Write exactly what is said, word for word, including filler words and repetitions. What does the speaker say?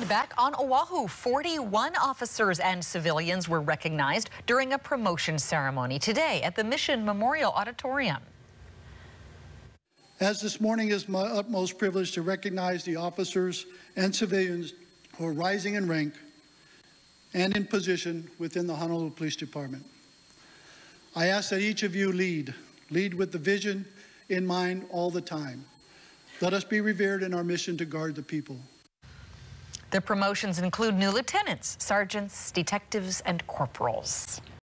And back on Oahu, forty-one officers and civilians were recognized during a promotion ceremony today at the Mission Memorial Auditorium. As this morning is my utmost privilege to recognize the officers and civilians who are rising in rank and in position within the Honolulu Police Department. I ask that each of you lead, lead with the vision in mind all the time. Let us be revered in our mission to guard the people. The promotions include new lieutenants, sergeants, detectives, and corporals.